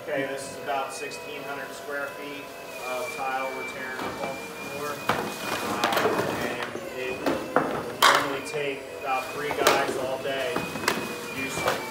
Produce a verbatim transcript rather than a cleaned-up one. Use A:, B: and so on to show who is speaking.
A: Okay, this is about sixteen hundred square feet of tile we're tearing up off the floor. Uh, and it will normally take about three guys all day to do something